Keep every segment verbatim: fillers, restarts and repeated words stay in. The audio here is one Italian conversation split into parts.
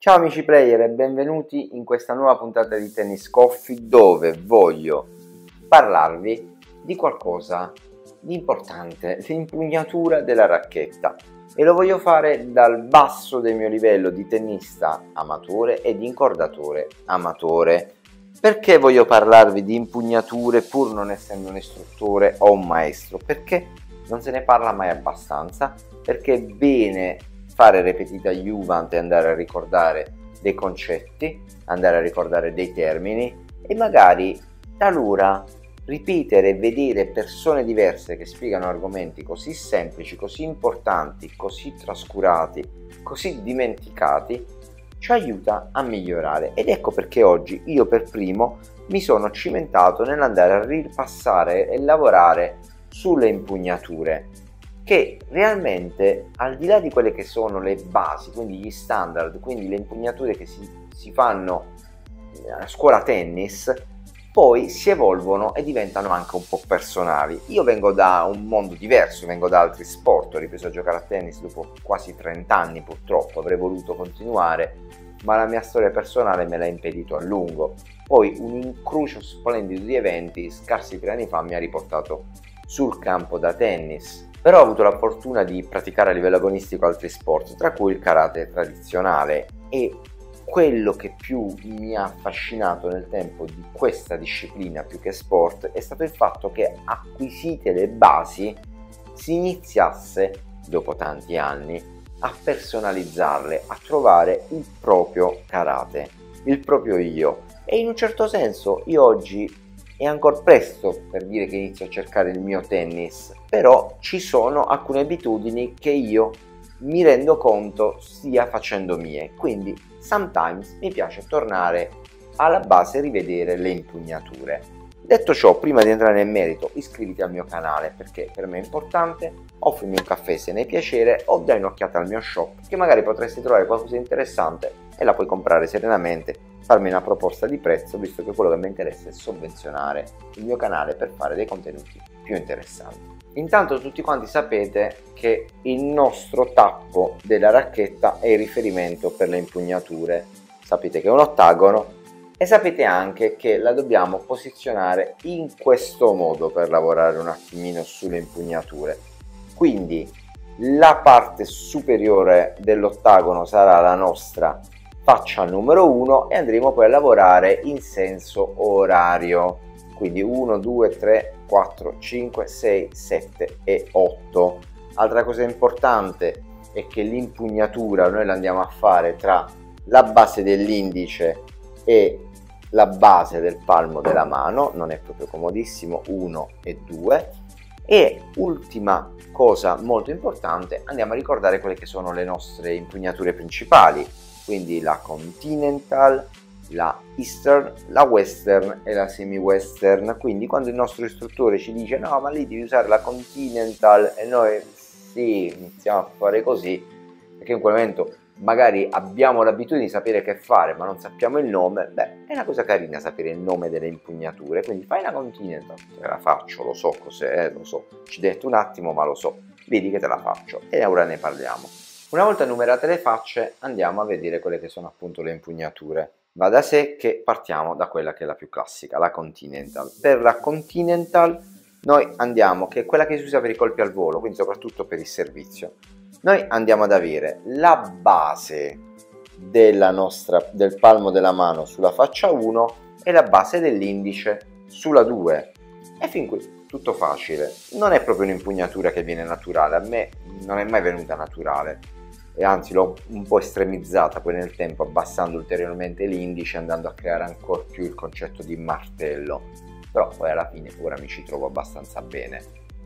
Ciao amici player e benvenuti in questa nuova puntata di Tennis Coffee dove voglio parlarvi di qualcosa di importante, l'impugnatura della racchetta, e lo voglio fare dal basso del mio livello di tennista amatore e di incordatore amatore. Perché voglio parlarvi di impugnature pur non essendo un istruttore o un maestro? Perché non se ne parla mai abbastanza, perché è bene fare repetita iuvant e andare a ricordare dei concetti, andare a ricordare dei termini e magari talora ripetere e vedere persone diverse che spiegano argomenti così semplici, così importanti, così trascurati, così dimenticati, ci aiuta a migliorare. Ed ecco perché oggi io per primo mi sono cimentato nell'andare a ripassare e lavorare sulle impugnature, che realmente, al di là di quelle che sono le basi, quindi gli standard, quindi le impugnature che si, si fanno a scuola tennis, poi si evolvono e diventano anche un po' personali. Io vengo da un mondo diverso, vengo da altri sport, ho ripreso a giocare a tennis dopo quasi trenta anni purtroppo, avrei voluto continuare, ma la mia storia personale me l'ha impedito a lungo. Poi un incrocio splendido di eventi, scarsi tre anni fa, mi ha riportato sul campo da tennis. Però ho avuto la fortuna di praticare a livello agonistico altri sport, tra cui il karate tradizionale, e quello che più mi ha affascinato nel tempo di questa disciplina più che sport è stato il fatto che, acquisite le basi, si iniziasse, dopo tanti anni, a personalizzarle, a trovare il proprio karate, il proprio io. E in un certo senso io oggi è ancora presto per dire che inizio a cercare il mio tennis, però ci sono alcune abitudini che io mi rendo conto stia facendo mie, quindi sometimes mi piace tornare alla base e rivedere le impugnature. Detto ciò, prima di entrare nel merito, iscriviti al mio canale perché per me è importante, offrimi un caffè se ne hai piacere o dai un'occhiata al mio shop che magari potresti trovare qualcosa di interessante e la puoi comprare serenamente, farmi una proposta di prezzo, visto che quello che mi interessa è sovvenzionare il mio canale per fare dei contenuti più interessanti. Intanto tutti quanti sapete che il nostro tappo della racchetta è il riferimento per le impugnature, sapete che è un ottagono e sapete anche che la dobbiamo posizionare in questo modo per lavorare un attimino sulle impugnature. Quindi la parte superiore dell'ottagono sarà la nostra faccia numero uno e andremo poi a lavorare in senso orario, quindi uno, due, tre, quattro, cinque, sei, sette e otto. Altra cosa importante è che l'impugnatura noi la andiamo a fare tra la base dell'indice e la base del palmo della mano, non è proprio comodissimo, uno e due. E ultima cosa molto importante, andiamo a ricordare quelle che sono le nostre impugnature principali, quindi la Continental, la Eastern, la Western e la Semi-Western. Quindi quando il nostro istruttore ci dice no ma lì devi usare la Continental e noi sì, iniziamo a fare così, perché in quel momento magari abbiamo l'abitudine di sapere che fare ma non sappiamo il nome, beh è una cosa carina sapere il nome delle impugnature, quindi fai una Continental, te la faccio, lo so cos'è, lo so, ci detto un attimo ma lo so, vedi che te la faccio e ora ne parliamo. Una volta numerate le facce andiamo a vedere quelle che sono appunto le impugnature. Va da sé che partiamo da quella che è la più classica, la Continental. Per la Continental noi andiamo, che è quella che si usa per i colpi al volo, quindi soprattutto per il servizio, noi andiamo ad avere la base della nostra, del palmo della mano sulla faccia uno e la base dell'indice sulla due. E fin qui tutto facile. Non è proprio un'impugnatura che viene naturale, a me non è mai venuta naturale. E anzi l'ho un po' estremizzata poi nel tempo, abbassando ulteriormente l'indice, andando a creare ancora più il concetto di martello, però poi alla fine ora mi ci trovo abbastanza bene.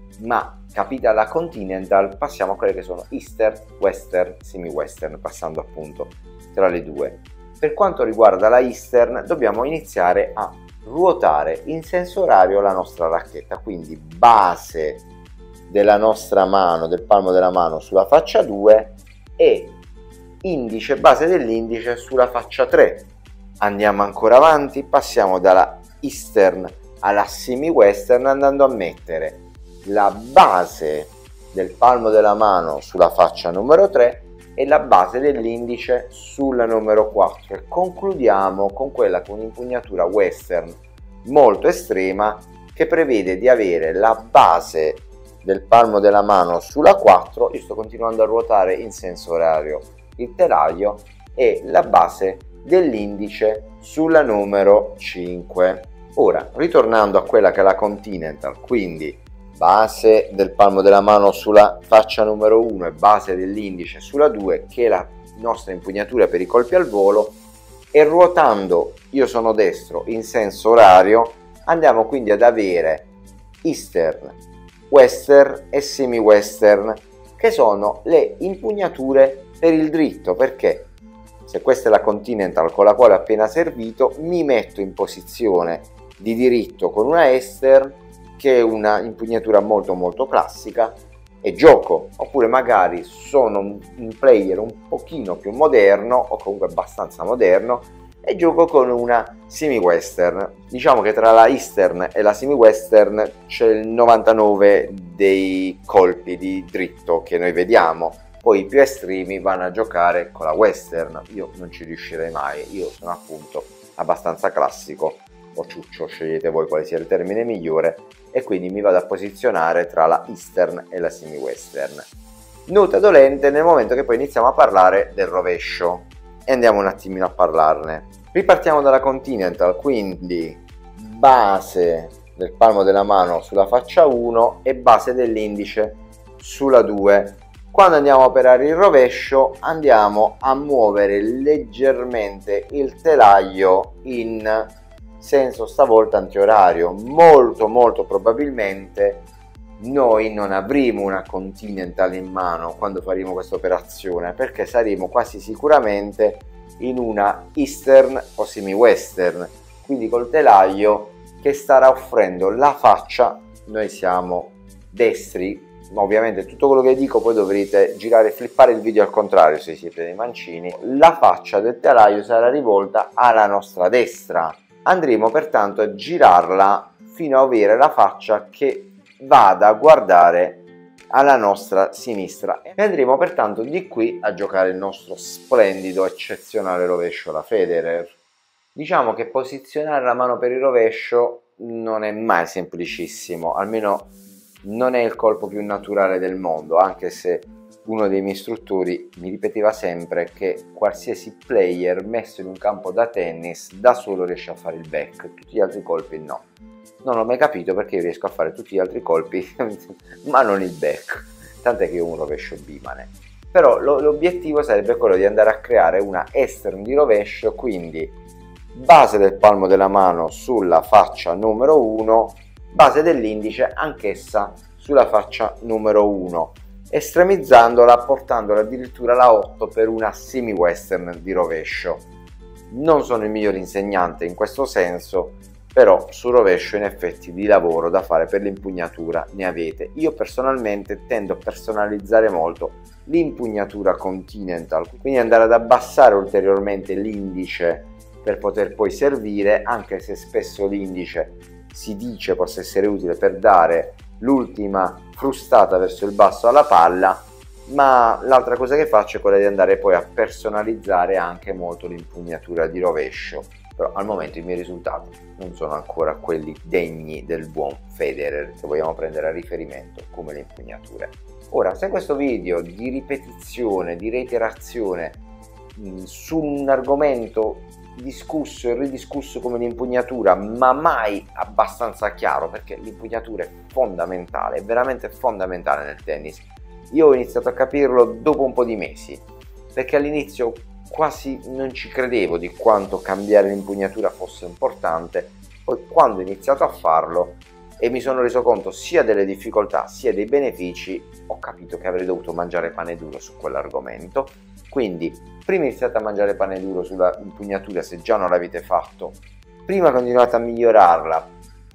Ma capita la Continental, passiamo a quelle che sono Eastern, Western, Semi-Western, passando appunto tra le due. Per quanto riguarda la Eastern dobbiamo iniziare a ruotare in senso orario la nostra racchetta, quindi base della nostra mano, del palmo della mano sulla faccia due e indice, base dell'indice sulla faccia tre. Andiamo ancora avanti, passiamo dalla Eastern alla Semi-Western andando a mettere la base del palmo della mano sulla faccia numero tre e la base dell'indice sulla numero quattro, e concludiamo con quella con un'impugnatura western molto estrema che prevede di avere la base del palmo della mano sulla quattro, io sto continuando a ruotare in senso orario il telaio, e la base dell'indice sulla numero cinque. Ora, ritornando a quella che è la Continental, quindi base del palmo della mano sulla faccia numero uno e base dell'indice sulla due, che è la nostra impugnatura per i colpi al volo, e ruotando, io sono destro, in senso orario, andiamo quindi ad avere eastern, western e semi western, che sono le impugnature per il dritto, perché se questa è la Continental con la quale ho appena servito, mi metto in posizione di diritto con una eastern, che è una impugnatura molto molto classica, e gioco, oppure magari sono un player un pochino più moderno o comunque abbastanza moderno e gioco con una semi western. Diciamo che tra la eastern e la semi western c'è il novantanove dei colpi di dritto che noi vediamo, poi i più estremi vanno a giocare con la western. Io non ci riuscirei mai, io sono appunto abbastanza classico o ciuccio, scegliete voi quale sia il termine migliore, e quindi mi vado a posizionare tra la eastern e la semi western. Nota dolente nel momento che poi iniziamo a parlare del rovescio, e andiamo un attimino a parlarne. Ripartiamo dalla Continental, quindi base del palmo della mano sulla faccia uno e base dell'indice sulla due. Quando andiamo a operare il rovescio andiamo a muovere leggermente il telaio in senso stavolta antiorario. Molto molto probabilmente noi non avremo una Continental in mano quando faremo questa operazione, perché saremo quasi sicuramente in una eastern o semi western, quindi col telaio che starà offrendo la faccia. Noi siamo destri, ma ovviamente tutto quello che dico poi dovrete girare e flippare il video al contrario se siete dei mancini. La faccia del telaio sarà rivolta alla nostra destra. Andremo pertanto a girarla fino a avere la faccia che vada a guardare alla nostra sinistra, e andremo pertanto di qui a giocare il nostro splendido, eccezionale rovescio alla Federer. Diciamo che posizionare la mano per il rovescio non è mai semplicissimo, almeno non è il colpo più naturale del mondo, anche se uno dei miei istruttori mi ripeteva sempre che qualsiasi player messo in un campo da tennis da solo riesce a fare il back, tutti gli altri colpi no. Non ho mai capito perché io riesco a fare tutti gli altri colpi ma non il back, tant'è che io ho un rovescio bimane. Però l'obiettivo sarebbe quello di andare a creare una eastern di rovescio, quindi base del palmo della mano sulla faccia numero uno, base dell'indice anch'essa sulla faccia numero uno, estremizzandola, portandola addirittura alla otto per una semi western di rovescio. Non sono il miglior insegnante in questo senso, però sul rovescio in effetti di lavoro da fare per l'impugnatura ne avete. Io personalmente tendo a personalizzare molto l'impugnatura Continental, quindi andare ad abbassare ulteriormente l'indice per poter poi servire, anche se spesso l'indice si dice possa essere utile per dare l'ultima frustata verso il basso alla palla, ma l'altra cosa che faccio è quella di andare poi a personalizzare anche molto l'impugnatura di rovescio. Però al momento i miei risultati non sono ancora quelli degni del buon Federer, che vogliamo prendere a riferimento come le impugnature. Ora, se questo video di ripetizione, di reiterazione mh, su un argomento discusso e ridiscusso come l'impugnatura, ma mai abbastanza chiaro, perché l'impugnatura è fondamentale, è veramente fondamentale nel tennis. Io ho iniziato a capirlo dopo un po' di mesi, perché all'inizio quasi non ci credevo di quanto cambiare l'impugnatura fosse importante. Poi quando ho iniziato a farlo e mi sono reso conto sia delle difficoltà sia dei benefici, ho capito che avrei dovuto mangiare pane duro su quell'argomento. Quindi prima iniziate a mangiare pane duro sulla impugnatura se già non l'avete fatto, prima continuate a migliorarla,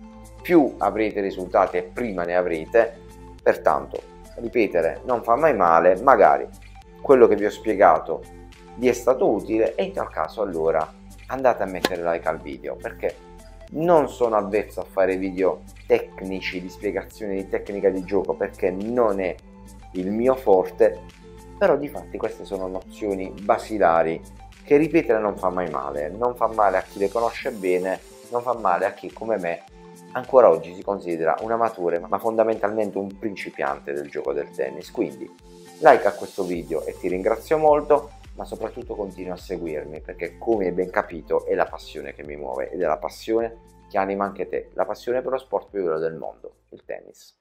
più avrete risultati e prima ne avrete. Pertanto ripetere non fa mai male, magari quello che vi ho spiegato vi è stato utile, e in tal caso allora andate a mettere like al video, perché non sono avvezzo a fare video tecnici di spiegazione di tecnica di gioco, perché non è il mio forte, però di fatti queste sono nozioni basilari che ripetere non fa mai male, non fa male a chi le conosce bene, non fa male a chi come me ancora oggi si considera un amatore ma fondamentalmente un principiante del gioco del tennis. Quindi like a questo video e ti ringrazio molto, ma soprattutto continua a seguirmi perché, come hai ben capito, è la passione che mi muove ed è la passione che anima anche te, la passione per lo sport più bello del mondo, il tennis.